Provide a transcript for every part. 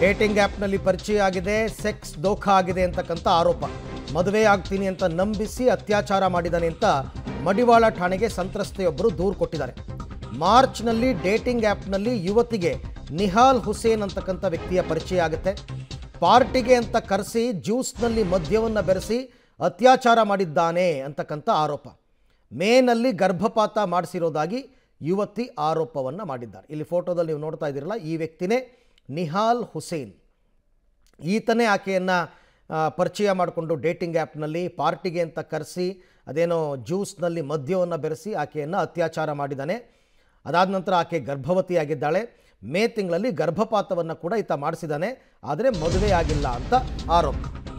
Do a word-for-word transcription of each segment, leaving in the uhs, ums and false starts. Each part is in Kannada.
ಡೇಟಿಂಗ್ ಆ್ಯಪ್ನಲ್ಲಿ ಪರಿಚಯ ಆಗಿದೆ, ಸೆಕ್ಸ್ ದೋಖಾ ಆಗಿದೆ ಅಂತಕ್ಕಂಥ ಆರೋಪ. ಮದುವೆ ಆಗ್ತೀನಿ ಅಂತ ನಂಬಿಸಿ ಅತ್ಯಾಚಾರ ಮಾಡಿದ್ದಾನೆ ಅಂತ ಮಡಿವಾಳ ಠಾಣೆಗೆ ಸಂತ್ರಸ್ತೆಯೊಬ್ಬರು ದೂರು ಕೊಟ್ಟಿದ್ದಾರೆ. ಮಾರ್ಚ್ನಲ್ಲಿ ಡೇಟಿಂಗ್ ಆ್ಯಪ್ನಲ್ಲಿ ಯುವತಿಗೆ ನಿಹಾಲ್ ಹುಸೇನ್ ಅಂತಕ್ಕಂಥ ವ್ಯಕ್ತಿಯ ಪರಿಚಯ ಆಗುತ್ತೆ. ಪಾರ್ಟಿಗೆ ಅಂತ ಕರೆಸಿ ಜ್ಯೂಸ್ನಲ್ಲಿ ಮದ್ಯವನ್ನು ಬೆರೆಸಿ ಅತ್ಯಾಚಾರ ಮಾಡಿದ್ದಾನೆ ಅಂತಕ್ಕಂಥ ಆರೋಪ. ಮೇನಲ್ಲಿ ಗರ್ಭಪಾತ ಮಾಡಿಸಿರೋದಾಗಿ ಯುವತಿ ಆರೋಪವನ್ನು ಮಾಡಿದ್ದಾರೆ. ಇಲ್ಲಿ ಫೋಟೋದಲ್ಲಿ ನೀವು ನೋಡ್ತಾ ಇದ್ದೀರಲ್ಲ, ಈ ವ್ಯಕ್ತಿನೇ ನಿಹಾಲ್ ಹುಸೇನ್. ಈತನೇ ಆಕೆಯನ್ನು ಪರಿಚಯ ಮಾಡಿಕೊಂಡು ಡೇಟಿಂಗ್ ಆ್ಯಪ್ನಲ್ಲಿ ಪಾರ್ಟಿಗೆ ಅಂತ ಕರೆಸಿ ಅದೇನೋ ಜ್ಯೂಸ್ನಲ್ಲಿ ಮದ್ಯವನ್ನು ಬೆರೆಸಿ ಆಕೆಯನ್ನು ಅತ್ಯಾಚಾರ ಮಾಡಿದ್ದಾನೆ. ಅದಾದ ನಂತರ ಆಕೆ ಗರ್ಭವತಿಯಾಗಿದ್ದಾಳೆ. ಮೇ ತಿಂಗಳಲ್ಲಿ ಗರ್ಭಪಾತವನ್ನು ಕೂಡ ಈತ ಮಾಡಿಸಿದ್ದಾನೆ, ಆದರೆ ಮದುವೆಯಾಗಿಲ್ಲ ಅಂತ ಆರೋಪ.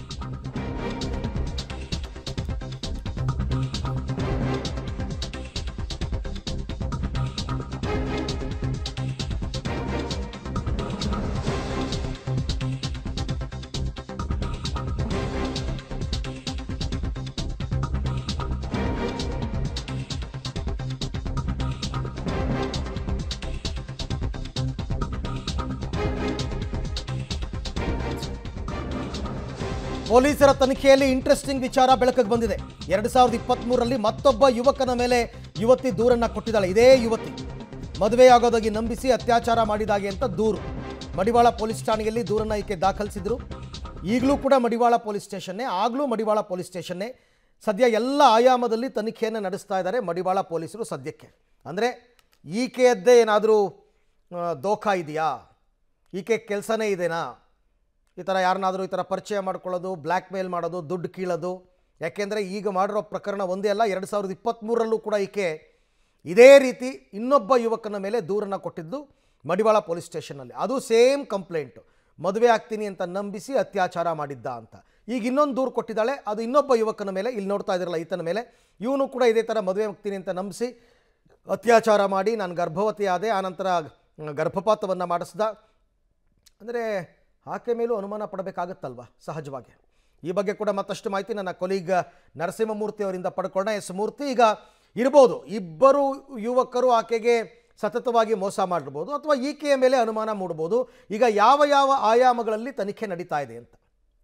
ಪೊಲೀಸರ ತನಿಖೆಯಲ್ಲಿ ಇಂಟ್ರೆಸ್ಟಿಂಗ್ ವಿಚಾರ ಬೆಳಕಿಗೆ ಬಂದಿದೆ. ಎರಡು ಸಾವಿರದ ಇಪ್ಪತ್ತ್ಮೂರರಲ್ಲಿ ಮತ್ತೊಬ್ಬ ಯುವಕನ ಮೇಲೆ ಯುವತಿ ದೂರನ್ನು ಕೊಟ್ಟಿದ್ದಾಳೆ. ಇದೇ ಯುವತಿ ಮದುವೆಯಾಗೋದಾಗಿ ನಂಬಿಸಿ ಅತ್ಯಾಚಾರ ಮಾಡಿದಾಗೆ ಅಂತ ದೂರು. ಮಡಿವಾಳ ಪೊಲೀಸ್ ಠಾಣೆಯಲ್ಲಿ ದೂರನ್ನು ಈಕೆ ದಾಖಲಿಸಿದ್ರು. ಈಗಲೂ ಕೂಡ ಮಡಿವಾಳ ಪೊಲೀಸ್ ಸ್ಟೇಷನ್ನೇ, ಆಗಲೂ ಮಡಿವಾಳ ಪೊಲೀಸ್ ಸ್ಟೇಷನ್ನೇ. ಸದ್ಯ ಎಲ್ಲ ಆಯಾಮದಲ್ಲಿ ತನಿಖೆಯನ್ನು ನಡೆಸ್ತಾ ಇದ್ದಾರೆ ಮಡಿವಾಳ ಪೊಲೀಸರು ಸದ್ಯಕ್ಕೆ. ಅಂದರೆ ಈಕೆಯದ್ದೇ ಏನಾದರೂ ದೋಖಾ ಇದೆಯಾ, ಈಕೆ ಕೆಲಸನೇ ಇದೆನಾ, ಈ ಥರ ಯಾರನ್ನಾದರೂ ಈ ಥರ ಪರಿಚಯ ಮಾಡ್ಕೊಳ್ಳೋದು, ಬ್ಲ್ಯಾಕ್ ಮೇಲ್ ಮಾಡೋದು, ದುಡ್ಡು ಕೀಳೋದು. ಯಾಕೆಂದರೆ ಈಗ ಮಾಡಿರೋ ಪ್ರಕರಣ ಒಂದೇ ಅಲ್ಲ, ಎರಡು ಸಾವಿರದ ಇಪ್ಪತ್ತ್ಮೂರರಲ್ಲೂ ಕೂಡ ಈಕೆ ಇದೇ ರೀತಿ ಇನ್ನೊಬ್ಬ ಯುವಕನ ಮೇಲೆ ದೂರನ್ನು ಕೊಟ್ಟಿದ್ದು ಮಡಿವಾಳ ಪೊಲೀಸ್ ಸ್ಟೇಷನ್ನಲ್ಲಿ. ಅದು ಸೇಮ್ ಕಂಪ್ಲೇಂಟು, ಮದುವೆ ಆಗ್ತೀನಿ ಅಂತ ನಂಬಿಸಿ ಅತ್ಯಾಚಾರ ಮಾಡಿದ್ದ ಅಂತ. ಈಗ ಇನ್ನೊಂದು ದೂರು ಕೊಟ್ಟಿದ್ದಾಳೆ, ಅದು ಇನ್ನೊಬ್ಬ ಯುವಕನ ಮೇಲೆ. ಇಲ್ಲಿ ನೋಡ್ತಾ ಇದ್ದೀರಲ್ಲ ಈತನ ಮೇಲೆ. ಇವನು ಕೂಡ ಇದೇ ಥರ ಮದುವೆ ಆಗ್ತೀನಿ ಅಂತ ನಂಬಿಸಿ ಅತ್ಯಾಚಾರ ಮಾಡಿ ನಾನು ಗರ್ಭವತಿ ಆದೆ, ಆನಂತರ ಗರ್ಭಪಾತವನ್ನು ಮಾಡಿಸ್ದ. ಅಂದರೆ ಆಕೆ ಮೇಲೂ ಅನುಮಾನ ಪಡಬೇಕಾಗತ್ತಲ್ವ ಸಹಜವಾಗಿ. ಈ ಬಗ್ಗೆ ಕೂಡ ಮತ್ತಷ್ಟು ಮಾಹಿತಿ ನನ್ನ ಕೊಲೀಗ್ ನರಸಿಂಹಮೂರ್ತಿ ಅವರಿಂದ ಪಡ್ಕೊಳ್ಳೋಣ. ಎಸ್ ಮೂರ್ತಿ, ಈಗ ಇರ್ಬೋದು ಇಬ್ಬರು ಯುವಕರು ಆಕೆಗೆ ಸತತವಾಗಿ ಮೋಸ ಮಾಡಿರ್ಬೋದು ಅಥವಾ ಈಕೆಯ ಮೇಲೆ ಅನುಮಾನ ಮೂಡ್ಬೋದು. ಈಗ ಯಾವ ಯಾವ ಆಯಾಮಗಳಲ್ಲಿ ತನಿಖೆ ನಡೀತಾ ಇದೆ ಅಂತ?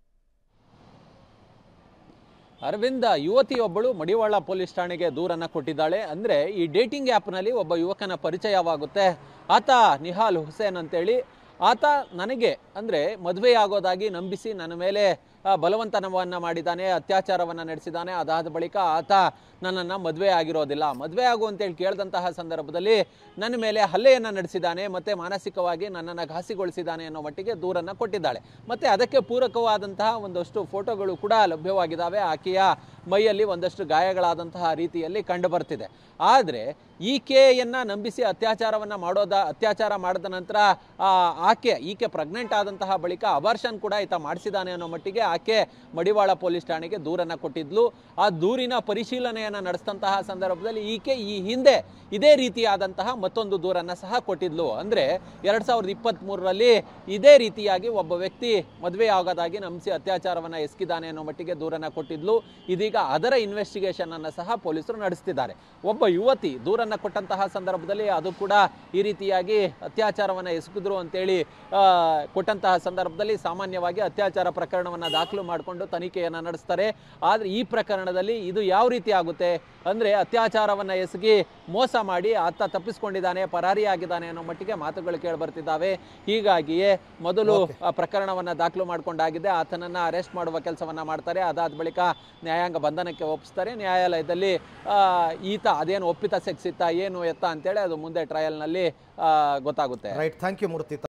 ಅರವಿಂದ, ಯುವತಿಯೊಬ್ಬಳು ಮಡಿವಾಳ ಪೊಲೀಸ್ ಠಾಣೆಗೆ ದೂರನ್ನು ಕೊಟ್ಟಿದ್ದಾಳೆ. ಅಂದರೆ ಈ ಡೇಟಿಂಗ್ ಆ್ಯಪ್ನಲ್ಲಿ ಒಬ್ಬ ಯುವಕನ ಪರಿಚಯವಾಗುತ್ತೆ. ಆತ ನಿಹಾಲ್ ಹುಸೇನ್ ಅಂತೇಳಿ. ಆತ ನನಗೆ ಅಂದರೆ ಮದುವೆಯಾಗೋದಾಗಿ ನಂಬಿಸಿ ನನ್ನ ಮೇಲೆ ಬಲವಂತನವನ್ನು ಮಾಡಿದ್ದಾನೆ, ಅತ್ಯಾಚಾರವನ್ನು ನಡೆಸಿದ್ದಾನೆ. ಅದಾದ ಬಳಿಕ ಆತ ನನ್ನನ್ನು ಮದುವೆ ಆಗಿರೋದಿಲ್ಲ, ಮದುವೆ ಆಗು ಅಂತೇಳಿ ಕೇಳಿದಂತಹ ಸಂದರ್ಭದಲ್ಲಿ ನನ್ನ ಮೇಲೆ ಹಲ್ಲೆಯನ್ನು ನಡೆಸಿದ್ದಾನೆ ಮತ್ತು ಮಾನಸಿಕವಾಗಿ ನನ್ನನ್ನು ಘಾಸಿಗೊಳಿಸಿದ್ದಾನೆ ಅನ್ನೋ ಮಟ್ಟಿಗೆ ದೂರನ್ನು ಕೊಟ್ಟಿದ್ದಾಳೆ. ಮತ್ತು ಅದಕ್ಕೆ ಪೂರಕವಾದಂತಹ ಒಂದಷ್ಟು ಫೋಟೋಗಳು ಕೂಡ ಲಭ್ಯವಾಗಿದ್ದಾವೆ. ಆಕೆಯ ಮೈಯಲ್ಲಿ ಒಂದಷ್ಟು ಗಾಯಗಳಾದಂತಹ ರೀತಿಯಲ್ಲಿ ಕಂಡು ಬರ್ತಿದೆ. ಆದರೆ ಈಕೆಯನ್ನು ನಂಬಿಸಿ ಅತ್ಯಾಚಾರವನ್ನು ಮಾಡೋದ ಅತ್ಯಾಚಾರ ಮಾಡಿದ ನಂತರ ಆಕೆ ಈಕೆ ಪ್ರೆಗ್ನೆಂಟ್ ಆದಂತಹ ಬಳಿಕ ಅಬಾರ್ಷನ್ ಕೂಡ ಈತ ಮಾಡಿಸಿದ್ದಾನೆ ಅನ್ನೋ ಮಟ್ಟಿಗೆ ಆಕೆ ಮಡಿವಾಳ ಪೊಲೀಸ್ ಠಾಣೆಗೆ ದೂರನ್ನು ಕೊಟ್ಟಿದ್ಲು. ಆ ದೂರಿನ ಪರಿಶೀಲನೆಯನ್ನು ನಡೆಸಿದಂತಹ ಸಂದರ್ಭದಲ್ಲಿ ಈಕೆ ಈ ಹಿಂದೆ ಇದೇ ರೀತಿಯಾದಂತಹ ಮತ್ತೊಂದು ದೂರನ್ನು ಸಹ ಕೊಟ್ಟಿದ್ಲು. ಅಂದರೆ ಎರಡು ಸಾವಿರದ ಇಪ್ಪತ್ತ್ಮೂರರಲ್ಲಿ ಇದೇ ರೀತಿಯಾಗಿ ಒಬ್ಬ ವ್ಯಕ್ತಿ ಮದುವೆ ಆಗೋದಾಗಿ ನಂಬಿಸಿ ಅತ್ಯಾಚಾರವನ್ನು ಎಸಗಿದ್ದಾನೆ ಅನ್ನೋ ಮಟ್ಟಿಗೆ ದೂರನ್ನು ಕೊಟ್ಟಿದ್ಲು. ಇದೀಗ ಅದರ ಇನ್ವೆಸ್ಟಿಗೇಷನ್ ಅನ್ನು ಸಹ ಪೊಲೀಸರು ನಡೆಸ್ತಿದ್ದಾರೆ. ಒಬ್ಬ ಯುವತಿ ದೂರನ್ನು ಕೊಟ್ಟಂತಹ ಸಂದರ್ಭದಲ್ಲಿ ಅದು ಕೂಡ ಈ ರೀತಿಯಾಗಿ ಅತ್ಯಾಚಾರವನ್ನು ಎಸಗಿದ್ರು ಅಂತೇಳಿ ಕೊಟ್ಟಂತಹ ಸಂದರ್ಭದಲ್ಲಿ ಸಾಮಾನ್ಯವಾಗಿ ಅತ್ಯಾಚಾರ ಪ್ರಕರಣವನ್ನು ದಾಖಲು ಮಾಡಿಕೊಂಡು ತನಿಖೆಯನ್ನು ನಡೆಸ್ತಾರೆ. ಆದರೆ ಈ ಪ್ರಕರಣದಲ್ಲಿ ಇದು ಯಾವ ರೀತಿ ಆಗುತ್ತೆ ಅಂದರೆ ಅತ್ಯಾಚಾರವನ್ನು ಎಸಗಿ ಮೋಸ ಮಾಡಿ ಆತ ತಪ್ಪಿಸ್ಕೊಂಡಿದ್ದಾನೆ, ಪರಾರಿಯಾಗಿದ್ದಾನೆ ಅನ್ನೋ ಮಟ್ಟಿಗೆ ಮಾತುಗಳು ಕೇಳಿ ಬರ್ತಿದ್ದಾವೆ. ಹೀಗಾಗಿಯೇ ಮೊದಲು ಆ ಪ್ರಕರಣವನ್ನು ದಾಖಲು ಮಾಡಿಕೊಂಡಾಗಿದೆ. ಆತನನ್ನು ಅರೆಸ್ಟ್ ಮಾಡುವ ಕೆಲಸವನ್ನು ಮಾಡ್ತಾರೆ. ಅದಾದ ಬಳಿಕ ನ್ಯಾಯಾಂಗ ಬಂಧನಕ್ಕೆ ಒಪ್ಪಿಸ್ತಾರೆ. ನ್ಯಾಯಾಲಯದಲ್ಲಿ ಈತ ಅದೇನು ಒಪ್ಪಿತ ಸೆಕ್ಸ್ ಇತ್ತ ಏನು ಎತ್ತ ಅಂತೇಳಿ ಅದು ಮುಂದೆ ಟ್ರಯಲ್ನಲ್ಲಿ ಗೊತ್ತಾಗುತ್ತೆ. Right, thank you Murthy.